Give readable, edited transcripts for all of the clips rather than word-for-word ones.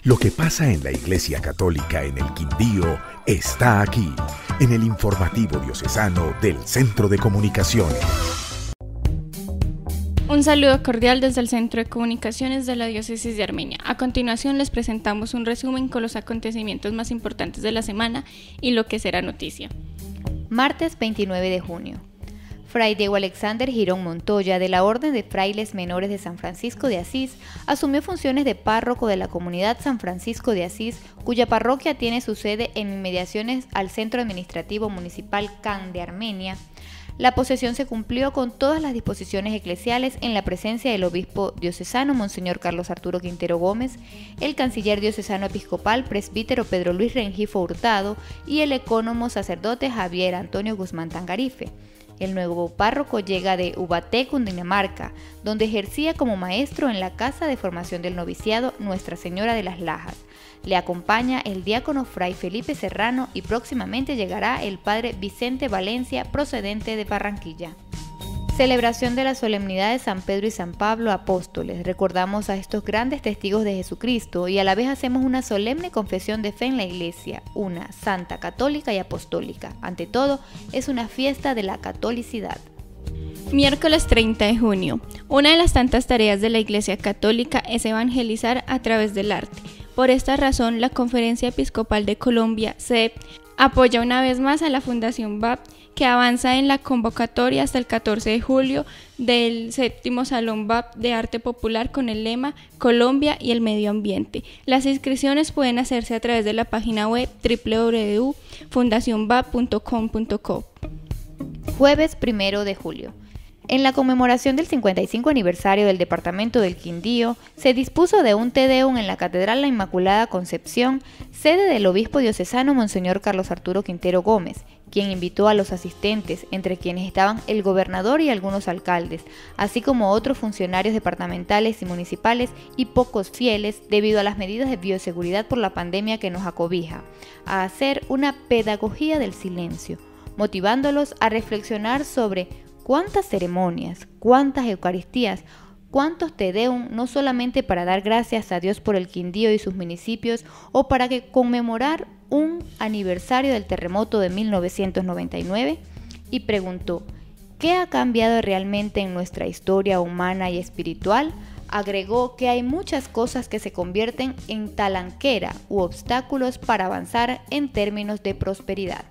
Lo que pasa en la Iglesia Católica en el Quindío está aquí, en el informativo diocesano del Centro de Comunicaciones. Un saludo cordial desde el Centro de Comunicaciones de la Diócesis de Armenia. A continuación les presentamos un resumen con los acontecimientos más importantes de la semana y lo que será noticia. Martes 29 de junio. Fray Diego Alexander Girón Montoya, de la Orden de Frailes Menores de San Francisco de Asís, asumió funciones de párroco de la comunidad San Francisco de Asís, cuya parroquia tiene su sede en inmediaciones al Centro Administrativo Municipal CAN de Armenia. La posesión se cumplió con todas las disposiciones eclesiales en la presencia del obispo diocesano Monseñor Carlos Arturo Quintero Gómez, el canciller diocesano episcopal presbítero Pedro Luis Rengifo Hurtado y el ecónomo sacerdote Javier Antonio Guzmán Tangarife. El nuevo párroco llega de Ubaté, Cundinamarca, donde ejercía como maestro en la Casa de Formación del Noviciado Nuestra Señora de las Lajas. Le acompaña el diácono Fray Felipe Serrano y próximamente llegará el padre Vicente Valencia, procedente de Barranquilla. Celebración de la solemnidad de San Pedro y San Pablo, apóstoles. Recordamos a estos grandes testigos de Jesucristo y a la vez hacemos una solemne confesión de fe en la Iglesia, una santa, católica y apostólica. Ante todo, es una fiesta de la catolicidad. Miércoles 30 de junio. Una de las tantas tareas de la Iglesia Católica es evangelizar a través del arte. Por esta razón, la Conferencia Episcopal de Colombia, CEP, apoya una vez más a la Fundación BAP, que avanza en la convocatoria hasta el 14 de julio del 7º Salón BAP de Arte Popular con el lema Colombia y el Medio Ambiente. Las inscripciones pueden hacerse a través de la página web www.fundacionbap.com.co. Jueves 1 de julio. En la conmemoración del 55 aniversario del Departamento del Quindío, se dispuso de un Te Deum en la Catedral La Inmaculada Concepción, sede del obispo diocesano Monseñor Carlos Arturo Quintero Gómez, quien invitó a los asistentes, entre quienes estaban el gobernador y algunos alcaldes, así como otros funcionarios departamentales y municipales y pocos fieles, debido a las medidas de bioseguridad por la pandemia que nos acobija, a hacer una pedagogía del silencio, motivándolos a reflexionar sobre cuántas ceremonias, cuántas Eucaristías, cuántos Te Deum, no solamente para dar gracias a Dios por el Quindío y sus municipios o para conmemorar un aniversario del terremoto de 1999, y preguntó, ¿qué ha cambiado realmente en nuestra historia humana y espiritual? Agregó que hay muchas cosas que se convierten en talanquera u obstáculos para avanzar en términos de prosperidad.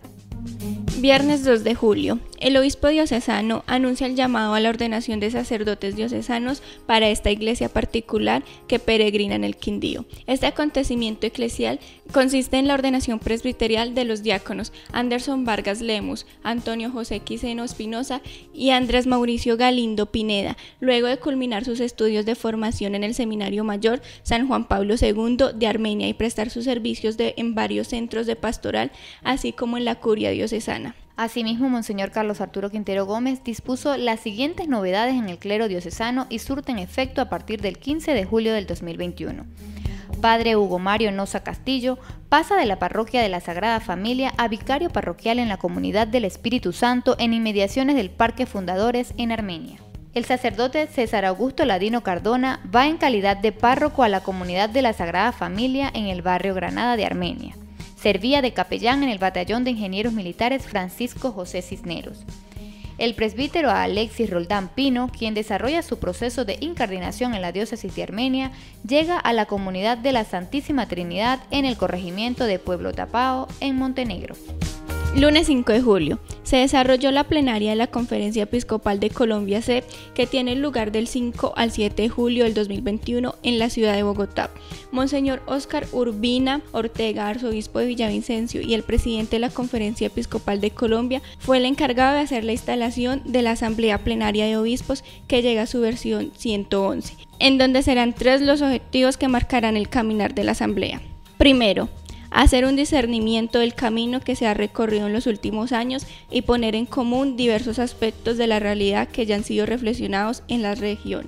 Viernes 2 de julio. El obispo diocesano anuncia el llamado a la ordenación de sacerdotes diocesanos para esta iglesia particular que peregrina en el Quindío. Este acontecimiento eclesial consiste en la ordenación presbiterial de los diáconos Anderson Vargas Lemus, Antonio José Quiseno Espinosa y Andrés Mauricio Galindo Pineda, luego de culminar sus estudios de formación en el Seminario Mayor San Juan Pablo II de Armenia y prestar sus servicios en varios centros de pastoral, así como en la curia diocesana. Asimismo, Monseñor Carlos Arturo Quintero Gómez dispuso las siguientes novedades en el clero diocesano y surten efecto a partir del 15 de julio del 2021. Padre Hugo Mario Noza Castillo pasa de la parroquia de la Sagrada Familia a vicario parroquial en la Comunidad del Espíritu Santo en inmediaciones del Parque Fundadores en Armenia. El sacerdote César Augusto Ladino Cardona va en calidad de párroco a la Comunidad de la Sagrada Familia en el barrio Granada de Armenia. Servía de capellán en el Batallón de Ingenieros Militares Francisco José Cisneros. El presbítero Alexis Roldán Pino, quien desarrolla su proceso de incardinación en la diócesis de Armenia, llega a la comunidad de la Santísima Trinidad en el corregimiento de Pueblo Tapao, en Montenegro. Lunes 5 de julio. Se desarrolló la plenaria de la Conferencia Episcopal de Colombia CEP, que tiene lugar del 5 al 7 de julio del 2021 en la ciudad de Bogotá. Monseñor Óscar Urbina Ortega, arzobispo de Villavicencio y el presidente de la Conferencia Episcopal de Colombia, fue el encargado de hacer la instalación de la Asamblea Plenaria de Obispos, que llega a su versión 111, en donde serán 3 los objetivos que marcarán el caminar de la Asamblea. Primero, hacer un discernimiento del camino que se ha recorrido en los últimos años y poner en común diversos aspectos de la realidad que ya han sido reflexionados en las regiones.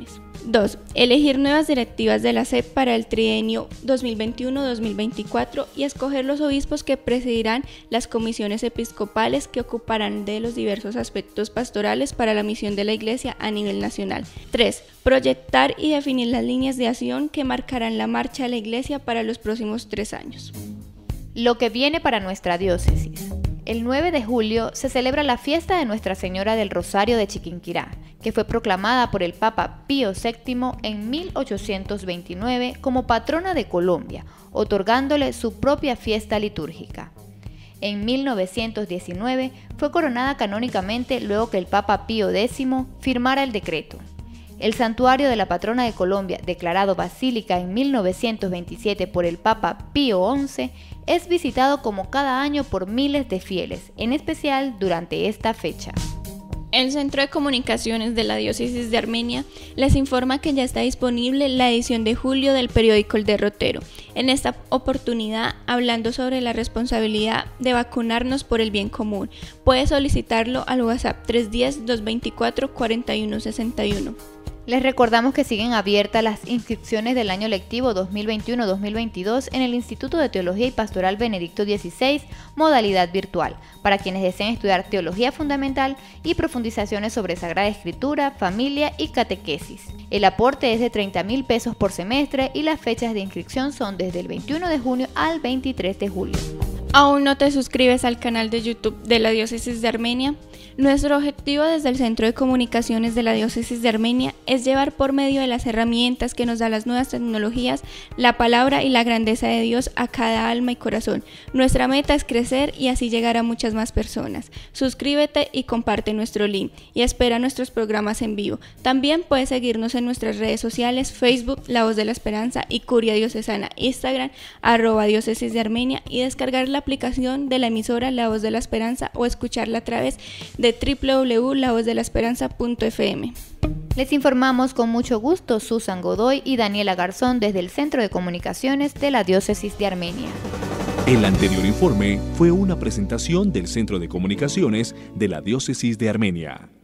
2. Elegir nuevas directivas de la SEP para el trienio 2021-2024 y escoger los obispos que presidirán las comisiones episcopales que ocuparán de los diversos aspectos pastorales para la misión de la Iglesia a nivel nacional. 3. Proyectar y definir las líneas de acción que marcarán la marcha de la Iglesia para los próximos 3 años. Lo que viene para nuestra diócesis. El 9 de julio se celebra la fiesta de Nuestra Señora del Rosario de Chiquinquirá, que fue proclamada por el Papa Pío VII en 1829 como patrona de Colombia, otorgándole su propia fiesta litúrgica. En 1919 fue coronada canónicamente luego que el Papa Pío X firmara el decreto. El santuario de la patrona de Colombia, declarado basílica en 1927 por el Papa Pío XI, es visitado como cada año por miles de fieles, en especial durante esta fecha. El Centro de Comunicaciones de la Diócesis de Armenia les informa que ya está disponible la edición de julio del periódico El Derrotero. En esta oportunidad, hablando sobre la responsabilidad de vacunarnos por el bien común, puede solicitarlo al WhatsApp 310-224-4161. Les recordamos que siguen abiertas las inscripciones del año lectivo 2021-2022 en el Instituto de Teología y Pastoral Benedicto XVI, modalidad virtual, para quienes deseen estudiar teología fundamental y profundizaciones sobre Sagrada Escritura, familia y catequesis. El aporte es de 30.000 pesos por semestre y las fechas de inscripción son desde el 21 de junio al 23 de julio. ¿Aún no te suscribes al canal de YouTube de la Diócesis de Armenia? Nuestro objetivo desde el Centro de Comunicaciones de la Diócesis de Armenia es llevar por medio de las herramientas que nos dan las nuevas tecnologías, la palabra y la grandeza de Dios a cada alma y corazón. Nuestra meta es crecer y así llegar a muchas más personas. Suscríbete y comparte nuestro link y espera nuestros programas en vivo. También puedes seguirnos en nuestras redes sociales, Facebook, La Voz de la Esperanza y Curia Diocesana, Instagram, @Diócesis de Armenia y descargar la aplicación de la emisora La Voz de la Esperanza o escucharla a través de www.lavozdelasperanza.fm. Les informamos con mucho gusto Susan Godoy y Daniela Garzón desde el Centro de Comunicaciones de la Diócesis de Armenia. El anterior informe fue una presentación del Centro de Comunicaciones de la Diócesis de Armenia.